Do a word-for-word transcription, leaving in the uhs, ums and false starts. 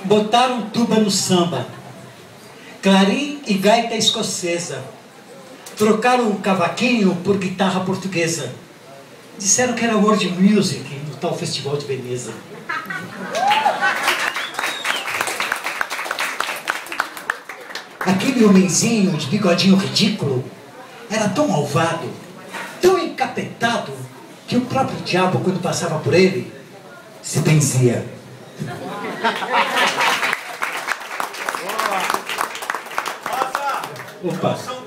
Botaram tuba no samba, clarim e gaita escocesa. Trocaram o cavaquinho por guitarra portuguesa. Disseram que era world music no tal Festival de Veneza. Aquele homenzinho de bigodinho ridículo era tão malvado, tão encapetado, que o próprio diabo, quando passava por ele, se benzia. Opa!